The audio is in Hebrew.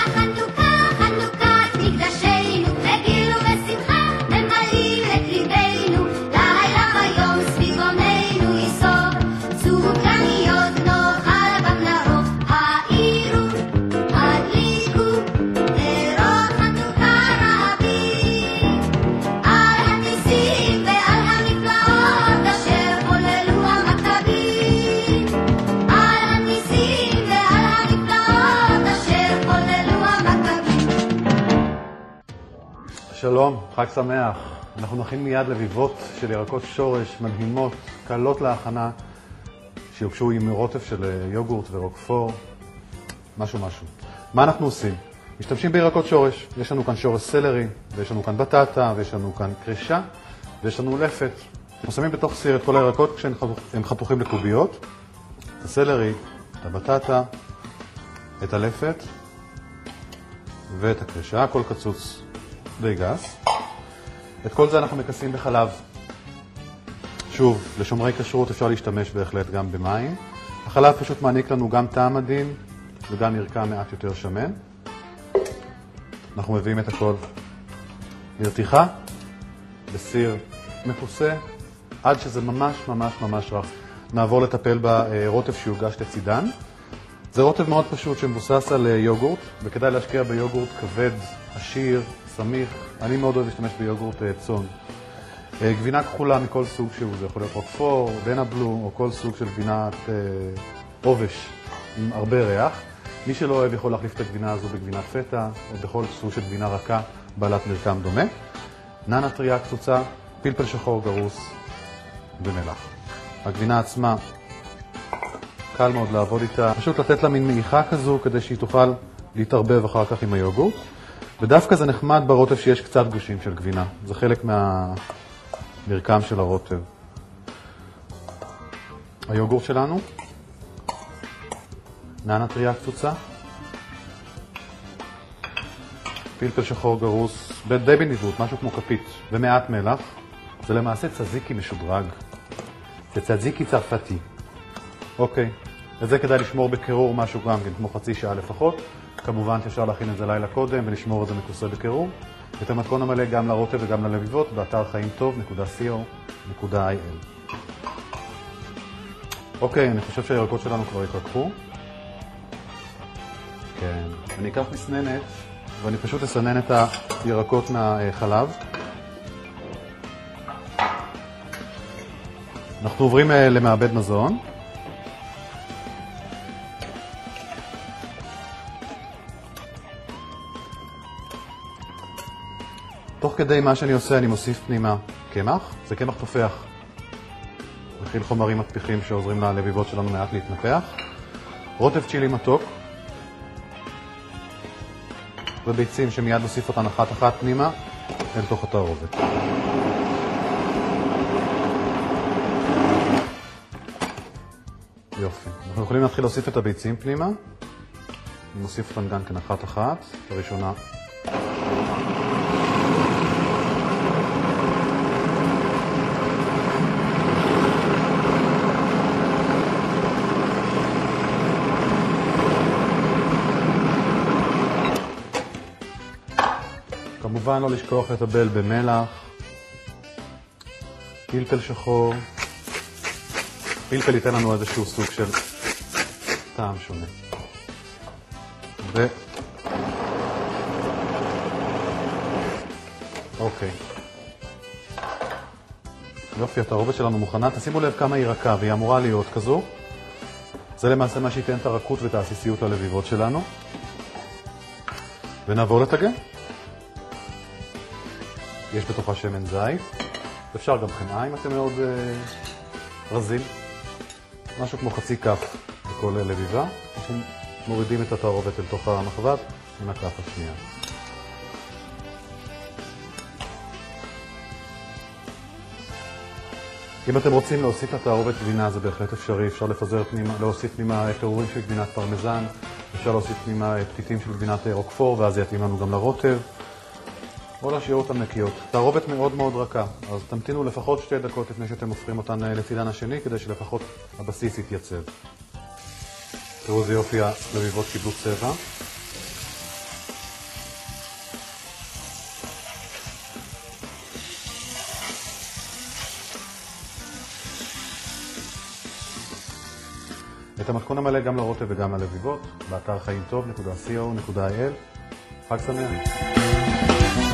שלום, חג שמח. אנחנו נכין מיד לביבות של ירקות שורש מדהימות, קלות להכנה, שיוגשו עם רוטף של יוגורט ורוקפור, משהו. מה אנחנו עושים? משתמשים בירקות שורש. יש לנו כאן שורש סלרי, ויש לנו כאן בטטה, ויש לנו כאן קרישה, ויש לנו לפת. אנחנו שמים בתוך סיר את כל הירקות כשהם חתוכים לקוביות. את הסלרי, את הבטטה, את הלפת ואת הקרישה, הכל קצוץ די גס. את כל זה אנחנו מכסים בחלב. שוב, לשומרי כשרות אפשר להשתמש בהחלט גם במים. החלב פשוט מעניק לנו גם טעם עדין וגם מרקם מעט יותר שמן. אנחנו מביאים את הכל לרתיחה בסיר מכוסה עד שזה ממש רך. נעבור לטפל ברוטב שיוגש לצידן. זה רוטב מאוד פשוט שמבוסס על יוגורט, וכדאי להשקיע ביוגורט כבד, עשיר, סמיך. אני מאוד אוהב להשתמש ביוגורט צאן. גבינה כחולה מכל סוג שהוא, זה יכול להיות רוקפור, דנה בלו, או כל סוג של גבינת עובש עם הרבה ריח. מי שלא אוהב יכול להחליף את הגבינה הזו בגבינת פטה, או בכל סוג של גבינה רכה בעלת מרקם דומה. ננה טריה קצוצה, פלפל שחור גרוס ומלח. הגבינה עצמה, קל מאוד לעבוד איתה, פשוט לתת לה מין מעיכה כזו כדי שהיא תוכל להתערבב אחר כך עם היוגורט. ודווקא זה נחמד ברוטב שיש קצת גושים של גבינה, זה חלק מהמרקם של הרוטב. היוגורט שלנו, ננה טריה קצוצה, פלפל שחור גרוס, די בניווט, משהו כמו כפית, ומעט מלח. זה למעשה צזיקי משודרג, זה צזיקי צרפתי. אוקיי, את זה כדאי לשמור בקירור משהו גם כן, כמו חצי שעה לפחות. כמובן שאפשר להכין את זה לילה קודם ולשמור את זה מכוסה בקירור. את המתכון המלא גם לרוטב וגם ללביבות באתר חיימטוב.co.il. אוקיי, אני חושב שהירקות שלנו כבר התרככו. כן, אני אקח מסננת ואני פשוט אסנן את הירקות מהחלב. אנחנו עוברים למעבד מזון. תוך כדי מה שאני עושה אני מוסיף פנימה קמח, זה קמח תופח. מכיל חומרים מתפיחים שעוזרים ללביבות שלנו מעט להתנפח. רוטב צ'ילי מתוק. וביצים שמיד נוסיף אותן אחת פנימה אל תוך התערובת. יופי. אנחנו יכולים להתחיל להוסיף את הביצים פנימה. אני מוסיף אותן גם כן אחת. הראשונה. כמובן לא לשכוח לטבל במלח, פלפל שחור. פלפל ייתן לנו איזשהו סוג של טעם שונה. אוקיי. יופי, התערובת שלנו מוכנה. תשימו לב כמה היא רכה, והיא אמורה להיות כזו. זה למעשה מה שייתן את הרכות ואת העסיסיות ללביבות שלנו. ונעבור לטגן. יש בתוכה שמן זית, אפשר גם חמאה אם אתם מאוד רזים, משהו כמו חצי כף בכל לביבה. אנחנו מורידים את התערובת אל תוך המחבת עם הכף השנייה. אם אתם רוצים להוסיף לתערובת גבינה זה בהחלט אפשרי, אפשר להוסיף פנימה פירורים של גבינת פרמזן, אפשר להוסיף פנימה פתיתים של גבינת רוקפור ואז יתאים לנו גם לרוטב. או להשאיר אותן נקיות. תערובת מאוד רכה, אז תמתינו לפחות 2 דקות לפני שאתם הופכים אותן לצידן השני, כדי שלפחות הבסיס יתייצב. תראו איזה יופי, הלביבות קיבלו צבע. את המתכון המלא גם לרוטב וגם ללביבות, באתר חיימטוב.co.il. חג שמח.